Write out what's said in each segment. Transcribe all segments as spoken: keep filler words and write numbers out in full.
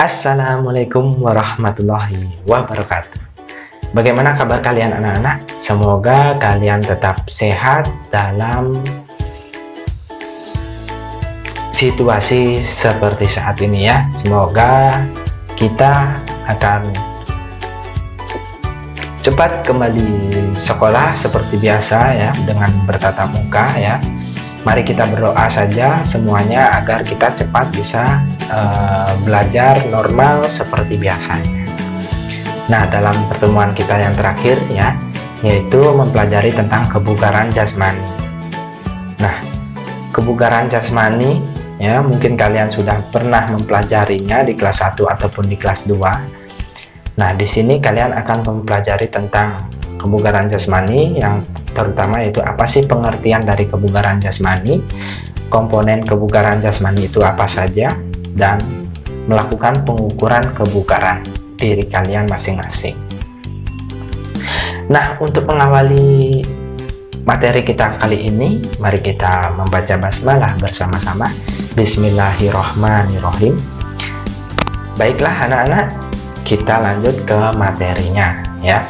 Assalamualaikum warahmatullahi wabarakatuh. Bagaimana kabar kalian anak-anak? Semoga kalian tetap sehat dalam situasi seperti saat ini ya. Semoga kita akan cepat kembali sekolah seperti biasa ya, dengan bertatap muka ya. Mari kita berdoa saja semuanya agar kita cepat bisa uh, belajar normal seperti biasanya. Nah, dalam pertemuan kita yang terakhir ya, yaitu mempelajari tentang kebugaran jasmani. Nah, kebugaran jasmani ya, mungkin kalian sudah pernah mempelajarinya di kelas satu ataupun di kelas dua. Nah, di sini kalian akan mempelajari tentang kebugaran jasmani, yang terutama yaitu apa sih pengertian dari kebugaran jasmani, komponen kebugaran jasmani itu apa saja, dan melakukan pengukuran kebugaran diri kalian masing-masing. Nah, untuk mengawali materi kita kali ini, mari kita membaca basmalah bersama-sama. Bismillahirrohmanirrohim. Baiklah anak-anak, kita lanjut ke materinya ya.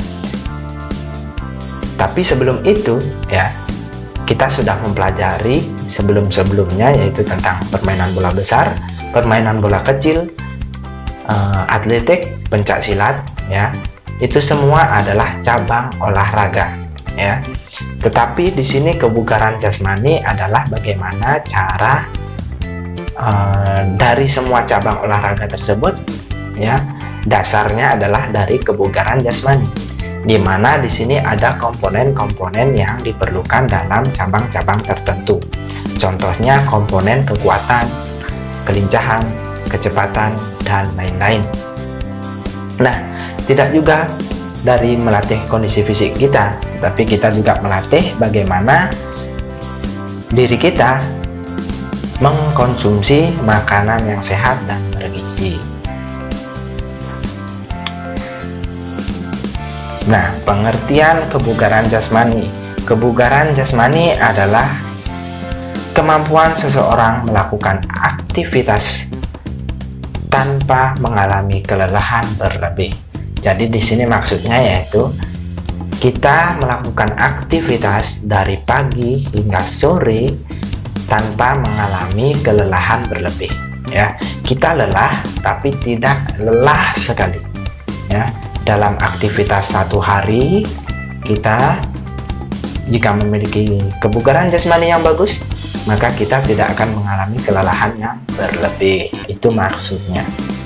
Tapi sebelum itu ya, kita sudah mempelajari sebelum-sebelumnya, yaitu tentang permainan bola besar, permainan bola kecil, uh, atletik, pencak silat ya. Itu semua adalah cabang olahraga ya. Tetapi di sini kebugaran jasmani adalah bagaimana cara uh, dari semua cabang olahraga tersebut ya. Dasarnya adalah dari kebugaran jasmani, di mana di sini ada komponen-komponen yang diperlukan dalam cabang-cabang tertentu. Contohnya komponen kekuatan, kelincahan, kecepatan, dan lain-lain. Nah, tidak juga dari melatih kondisi fisik kita, tapi kita juga melatih bagaimana diri kita mengkonsumsi makanan yang sehat dan bergizi. Nah, pengertian kebugaran jasmani. Kebugaran jasmani adalah kemampuan seseorang melakukan aktivitas tanpa mengalami kelelahan berlebih. Jadi di sini maksudnya yaitu kita melakukan aktivitas dari pagi hingga sore tanpa mengalami kelelahan berlebih. Ya, kita lelah tapi tidak lelah sekali. Ya. Dalam aktivitas satu hari, kita jika memiliki kebugaran jasmani yang bagus, maka kita tidak akan mengalami kelelahan yang berlebih. Itu maksudnya.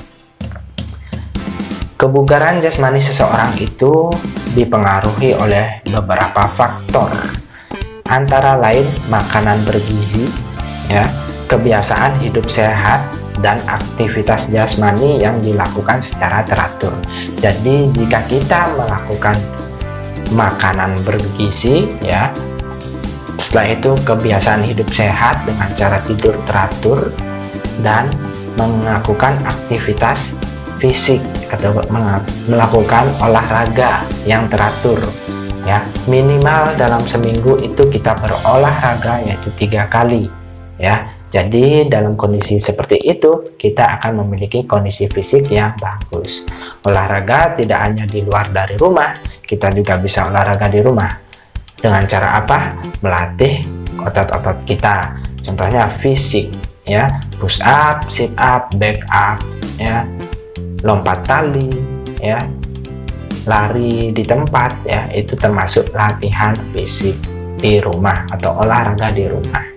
Kebugaran jasmani seseorang itu dipengaruhi oleh beberapa faktor, antara lain makanan bergizi, ya, kebiasaan hidup sehat, dan aktivitas jasmani yang dilakukan secara teratur. Jadi jika kita melakukan makanan bergizi ya, setelah itu kebiasaan hidup sehat dengan cara tidur teratur dan melakukan aktivitas fisik atau melakukan olahraga yang teratur ya, minimal dalam seminggu itu kita berolahraga yaitu tiga kali ya. Jadi dalam kondisi seperti itu kita akan memiliki kondisi fisik yang bagus. Olahraga tidak hanya di luar dari rumah, kita juga bisa olahraga di rumah. Dengan cara apa? Melatih otot-otot kita. Contohnya fisik ya, push up, sit up, back up ya, lompat tali ya, lari di tempat ya, itu termasuk latihan fisik di rumah atau olahraga di rumah.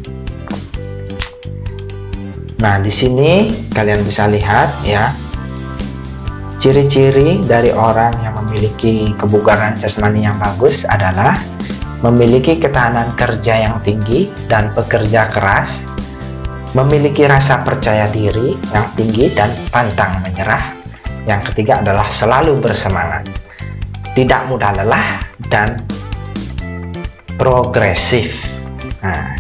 Nah, di sini kalian bisa lihat ya, ciri-ciri dari orang yang memiliki kebugaran jasmani yang bagus adalah memiliki ketahanan kerja yang tinggi dan bekerja keras, memiliki rasa percaya diri yang tinggi dan pantang menyerah. Yang ketiga adalah selalu bersemangat, tidak mudah lelah, dan progresif. Nah,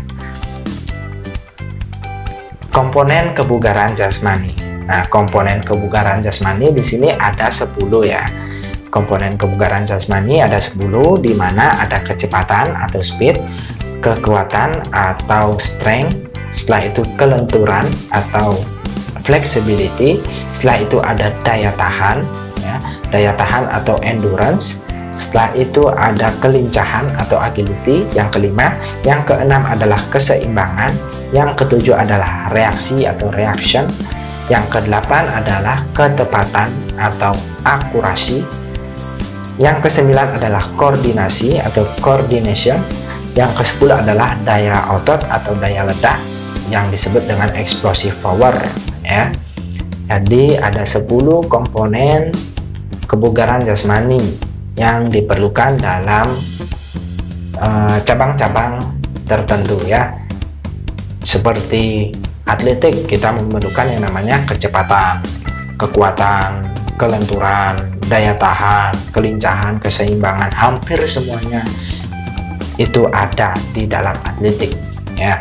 komponen kebugaran jasmani. Nah, komponen kebugaran jasmani di sini ada sepuluh ya. Komponen kebugaran jasmani ada sepuluh, di mana ada kecepatan atau speed, kekuatan atau strength, setelah itu kelenturan atau flexibility, setelah itu ada daya tahan, ya, daya tahan atau endurance, setelah itu ada kelincahan atau agility, yang kelima, yang keenam adalah keseimbangan, yang ketujuh adalah reaksi atau reaction, yang kedelapan adalah ketepatan atau akurasi, yang kesembilan adalah koordinasi atau coordination, yang kesepuluh adalah daya otot atau daya ledak yang disebut dengan explosive power, ya. Jadi ada sepuluh komponen kebugaran jasmani yang diperlukan dalam cabang-cabang uh, tertentu, ya. Seperti atletik, kita memerlukan yang namanya kecepatan, kekuatan, kelenturan, daya tahan, kelincahan, keseimbangan, hampir semuanya itu ada di dalam atletik, ya.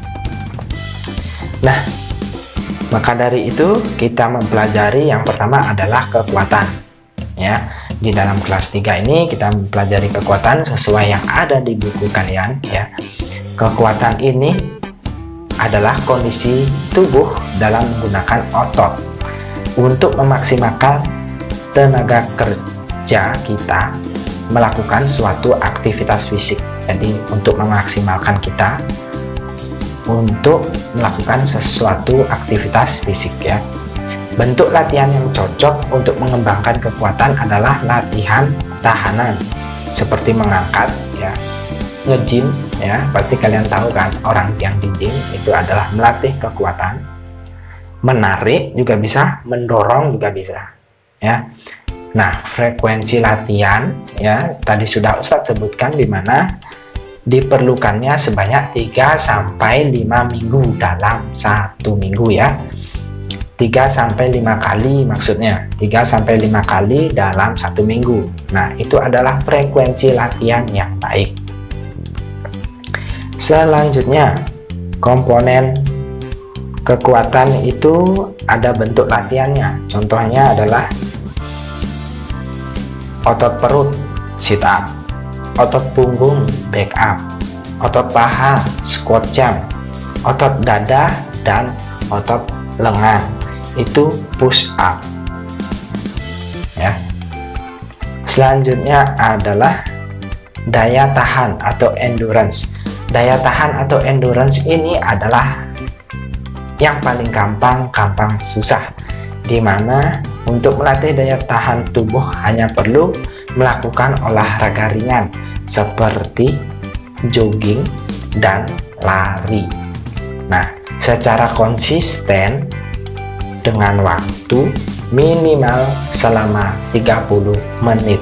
Nah, maka dari itu kita mempelajari yang pertama adalah kekuatan, ya. Di dalam kelas tiga ini kita mempelajari kekuatan sesuai yang ada di buku kalian, ya. Kekuatan ini adalah kondisi tubuh dalam menggunakan otot untuk memaksimalkan tenaga kerja kita melakukan suatu aktivitas fisik. Jadi untuk memaksimalkan kita untuk melakukan sesuatu aktivitas fisik, ya. Bentuk latihan yang cocok untuk mengembangkan kekuatan adalah latihan tahanan, seperti mengangkat, ya, nge-gym, ya. Pasti kalian tahu kan, orang yang di gym itu adalah melatih kekuatan. Menarik juga bisa, mendorong juga bisa, ya. Nah, frekuensi latihan, ya, tadi sudah Ustadz sebutkan di mana diperlukannya sebanyak tiga sampai lima minggu dalam satu minggu, ya. tiga sampai lima kali maksudnya, tiga sampai lima kali dalam satu minggu. Nah, itu adalah frekuensi latihan yang baik. Selanjutnya, komponen kekuatan itu ada bentuk latihannya. Contohnya adalah otot perut, sit up, otot punggung, back up, otot paha, squat jump, otot dada, dan otot lengan, itu push up, ya. Selanjutnya adalah daya tahan atau endurance. Daya tahan atau endurance ini adalah yang paling gampang, gampang susah, dimana untuk melatih daya tahan tubuh hanya perlu melakukan olahraga ringan seperti jogging dan lari. Nah, secara konsisten dengan waktu minimal selama tiga puluh menit.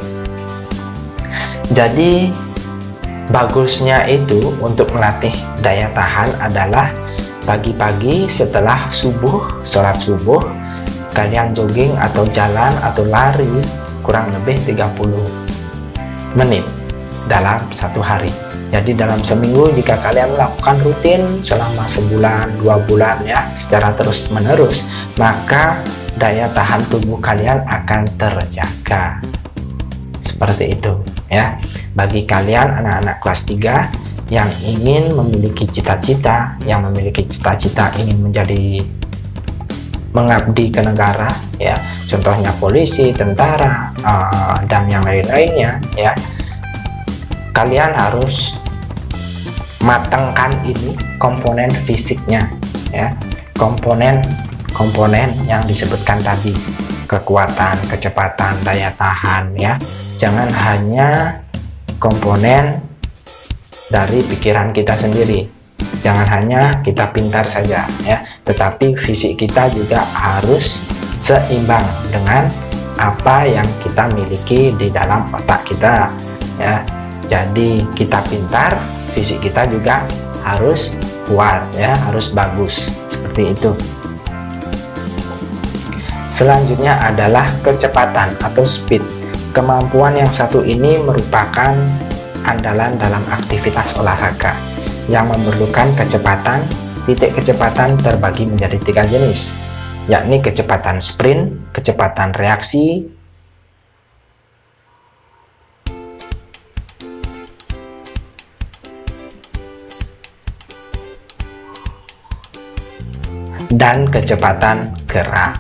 Jadi bagusnya itu untuk melatih daya tahan adalah pagi-pagi setelah subuh, sholat subuh, kalian jogging atau jalan atau lari kurang lebih tiga puluh menit dalam satu hari. Jadi dalam seminggu jika kalian melakukan rutin selama sebulan, dua bulan, ya, secara terus menerus, maka daya tahan tubuh kalian akan terjaga. Seperti itu, ya. Bagi kalian anak-anak kelas tiga yang ingin memiliki cita-cita, yang memiliki cita-cita ingin menjadi mengabdi ke negara, ya, contohnya polisi, tentara, uh, dan yang lain-lainnya, ya, kalian harus matangkan ini komponen fisiknya, ya, komponen komponen yang disebutkan tadi, kekuatan, kecepatan, daya tahan, ya. Jangan hanya komponen dari pikiran kita sendiri, jangan hanya kita pintar saja, ya, tetapi fisik kita juga harus seimbang dengan apa yang kita miliki di dalam otak kita, ya. Jadi kita pintar, fisik kita juga harus kuat, ya, harus bagus, seperti itu. Selanjutnya adalah kecepatan atau speed. Kemampuan yang satu ini merupakan andalan dalam aktivitas olahraga yang memerlukan kecepatan. Titik kecepatan terbagi menjadi tiga jenis, yakni kecepatan sprint, kecepatan reaksi, dan kecepatan gerak.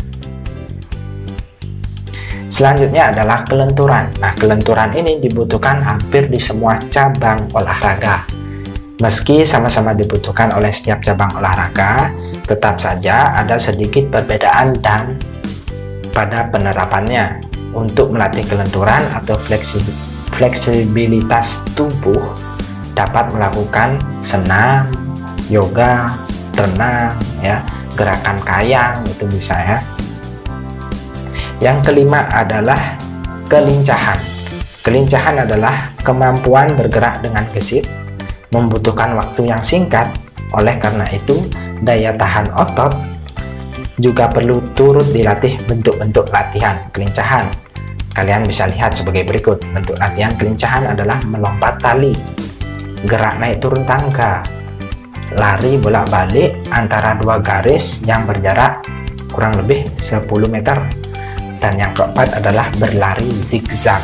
Selanjutnya adalah kelenturan. Nah, kelenturan ini dibutuhkan hampir di semua cabang olahraga. Meski sama-sama dibutuhkan oleh setiap cabang olahraga, tetap saja ada sedikit perbedaan dan pada penerapannya. Untuk melatih kelenturan atau fleksibilitas tubuh, dapat melakukan senam, yoga, renang, ya, gerakan kayang, itu bisa ya. Yang kelima adalah kelincahan. Kelincahan adalah kemampuan bergerak dengan gesit, membutuhkan waktu yang singkat. Oleh karena itu, daya tahan otot juga perlu turut dilatih. Bentuk-bentuk latihan kelincahan kalian bisa lihat sebagai berikut. Bentuk latihan kelincahan adalah melompat tali, gerak naik turun tangga, lari bolak-balik antara dua garis yang berjarak kurang lebih sepuluh meter, dan yang keempat adalah berlari zigzag.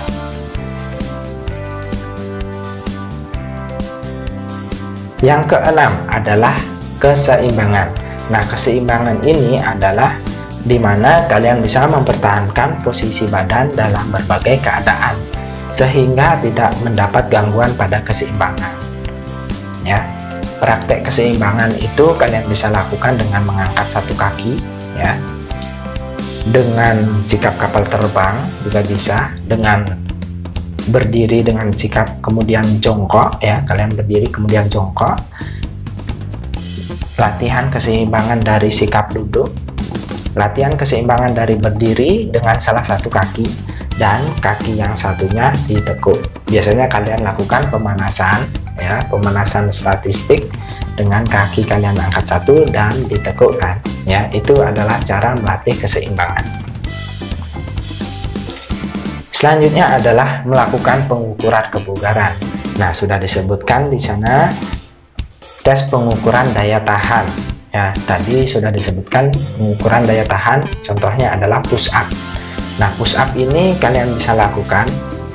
Yang keenam adalah keseimbangan. Nah, keseimbangan ini adalah di mana kalian bisa mempertahankan posisi badan dalam berbagai keadaan sehingga tidak mendapat gangguan pada keseimbangan. Ya, praktek keseimbangan itu kalian bisa lakukan dengan mengangkat satu kaki, ya, dengan sikap kapal terbang juga bisa, dengan berdiri dengan sikap kemudian jongkok, ya, kalian berdiri kemudian jongkok. Latihan keseimbangan dari sikap duduk, latihan keseimbangan dari berdiri dengan salah satu kaki dan kaki yang satunya ditekuk. Biasanya kalian lakukan pemanasan, ya, pemanasan statistik dengan kaki kalian angkat satu dan ditekukkan, ya. Itu adalah cara melatih keseimbangan. Selanjutnya adalah melakukan pengukuran kebugaran. Nah, sudah disebutkan di sana tes pengukuran daya tahan. Ya, tadi sudah disebutkan pengukuran daya tahan, contohnya adalah push up. Nah, push up ini kalian bisa lakukan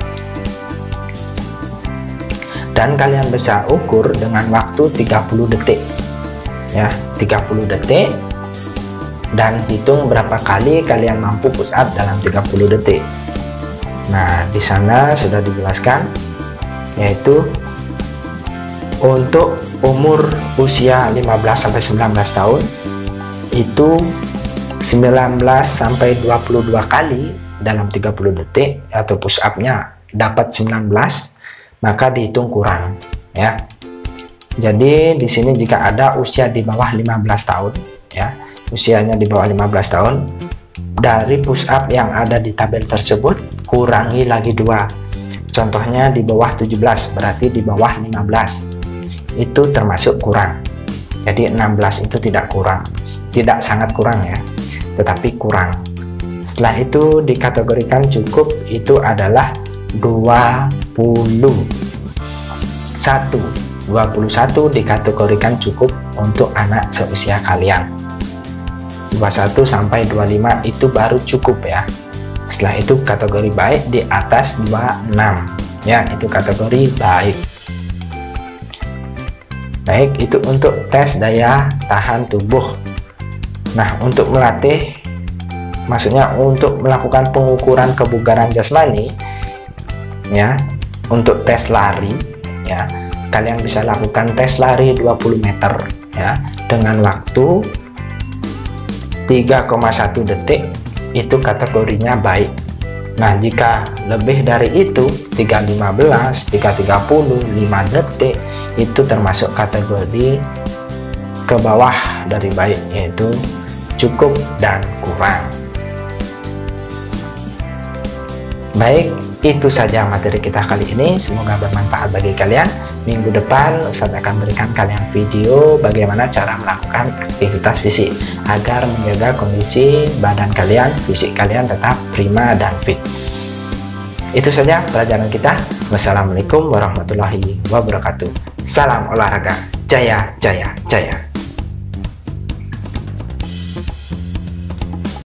dan kalian bisa ukur dengan waktu tiga puluh detik. Ya, tiga puluh detik, dan hitung berapa kali kalian mampu push up dalam tiga puluh detik. Nah, di sana sudah dijelaskan, yaitu untuk umur usia lima belas sampai sembilan belas tahun itu sembilan belas sampai dua puluh dua kali dalam tiga puluh detik, atau push up-nya dapat sembilan belas, maka dihitung kurang, ya. Jadi di sini jika ada usia di bawah lima belas tahun, ya, usianya di bawah lima belas tahun, dari push up yang ada di tabel tersebut kurangi lagi dua. Contohnya di bawah tujuh belas, berarti di bawah lima belas. Itu termasuk kurang. Jadi enam belas itu tidak kurang, tidak sangat kurang, ya, tetapi kurang. Setelah itu dikategorikan cukup, itu adalah dua puluh satu. dua puluh satu dikategorikan cukup untuk anak seusia kalian. dua puluh satu sampai dua puluh lima itu baru cukup, ya. Setelah itu kategori baik di atas dua puluh enam, ya, itu kategori baik. Baik, itu untuk tes daya tahan tubuh. Nah, untuk melatih, maksudnya untuk melakukan pengukuran kebugaran jasmani, ya, untuk tes lari, ya, kalian bisa lakukan tes lari dua puluh meter, ya, dengan waktu tiga koma satu detik, itu kategorinya baik. Nah, jika lebih dari itu, tiga lima belas, tiga tiga puluh, lima detik, itu termasuk kategori ke bawah dari baik, yaitu cukup dan kurang. Baik, itu saja materi kita kali ini, semoga bermanfaat bagi kalian. Minggu depan Ustadz akan berikan kalian video bagaimana cara melakukan aktivitas fisik agar menjaga kondisi badan kalian, fisik kalian tetap prima dan fit. Itu saja pelajaran kita. Wassalamualaikum warahmatullahi wabarakatuh. Salam olahraga, jaya, jaya, jaya.